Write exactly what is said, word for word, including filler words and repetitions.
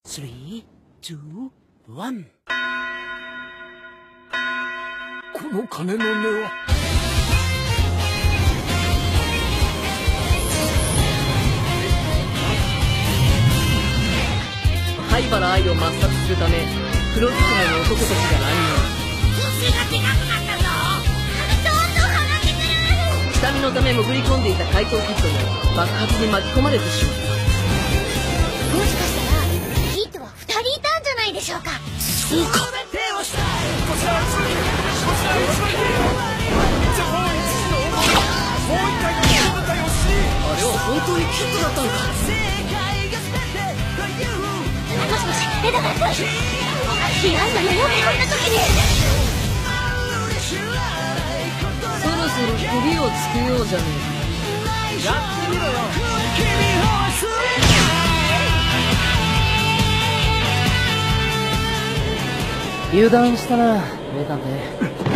スリー、ツー、ワン。 この鐘の音は。 灰原哀を抹殺するため黒ずくめの男たちが乱入。 腰がでかくなったぞ。どんどん離れてくる。 下見のため潜り込んでいた怪盗キッドも爆発に巻き込まれてしまった。 もしかしたらキッドはふたりいたんじゃないでしょうか。 そうか。あれは本当にキッドだったのか。 もしもし、枝川君。被害者のよくこんな時に。 そろそろ首をつけようじゃねえか。 やってみろよ。 油断したな、名探偵。